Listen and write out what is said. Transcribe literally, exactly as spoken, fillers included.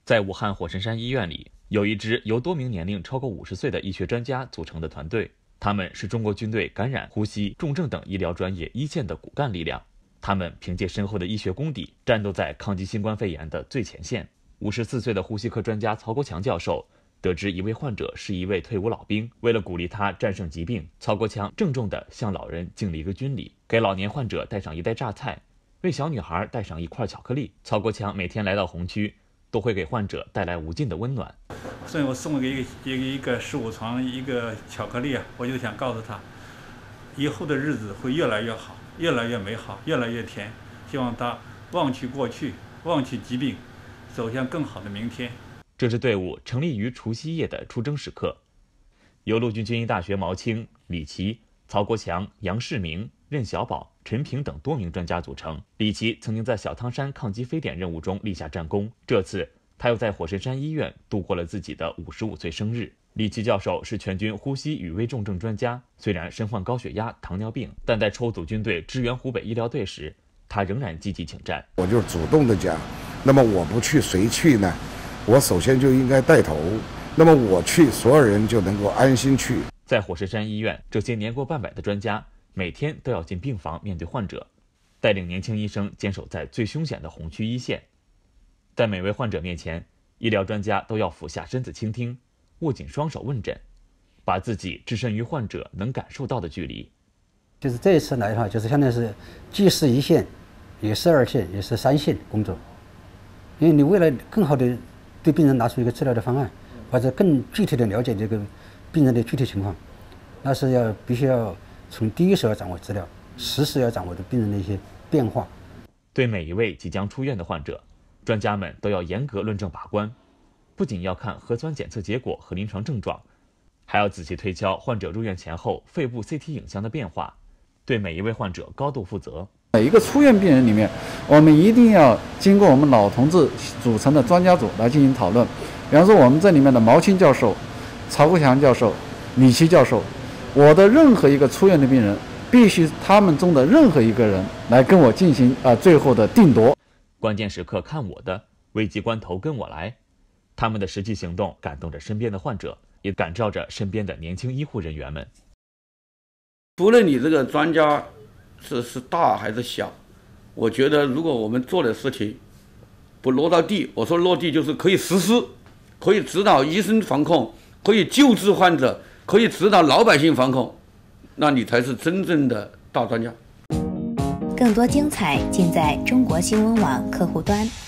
在武汉火神山医院里，有一支由多名年龄超过五十岁的医学专家组成的团队，他们是中国军队感染、呼吸、重症等医疗专业一线的骨干力量。他们凭借深厚的医学功底，战斗在抗击新冠肺炎的最前线。五十四岁的呼吸科专家曹国强教授得知一位患者是一位退伍老兵，为了鼓励他战胜疾病，曹国强郑重地向老人敬了一个军礼，给老年患者带上一袋榨菜，为小女孩带上一块巧克力。曹国强每天来到红区，都会给患者带来无尽的温暖。 所以我送了一个一个一个十五床一个巧克力啊，我就想告诉他，以后的日子会越来越好，越来越美好，越来越甜。希望他忘去过去，忘去疾病，走向更好的明天。 这支队伍成立于除夕夜的出征时刻，由陆军军医大学毛青、李奇、曹国强、杨世明、任小宝、陈平等多名专家组成。李奇曾经在小汤山抗击非典任务中立下战功，这次他又在火神山医院度过了自己的五十五岁生日。李奇教授是全军呼吸与危重症专家，虽然身患高血压、糖尿病，但在抽组军队支援湖北医疗队时，他仍然积极请战。 我就主动的讲，那么我不去谁去呢？我首先就应该带头，那么我去，所有人就能够安心去。 在火神山医院，这些年过半百的专家每天都要进病房面对患者，带领年轻医生坚守在最凶险的红区一线。在每位患者面前，医疗专家都要俯下身子倾听，握紧双手问诊，把自己置身于患者能感受到的距离。 就是这一次来哈，就是相当于是既是一线，也是二线，也是三线工作。因为你为了更好的对病人拿出一个治疗的方案，或者更具体的了解这个病人的具体情况，那是要必须要从第一手要掌握资料，实时要掌握的病人的一些变化。 对每一位即将出院的患者，专家们都要严格论证把关，不仅要看核酸检测结果和临床症状，还要仔细推敲患者入院前后肺部 C T 影像的变化，对每一位患者高度负责。 每一个出院病人里面，我们一定要经过我们老同志组成的专家组来进行讨论。比方说我们这里面的毛青教授、曹国强教授、李奇教授，我的任何一个出院的病人，必须他们中的任何一个人来跟我进行啊、呃、最后的定夺。 关键时刻看我的，危急关头跟我来。他们的实际行动感动着身边的患者，也感召着身边的年轻医护人员们。 除了你这个专家是是大还是小，我觉得如果我们做的事情不落到地，我说落地就是可以实施，可以指导医生防控，可以救治患者，可以指导老百姓防控，那你才是真正的大专家。 更多精彩尽在中国新闻网客户端。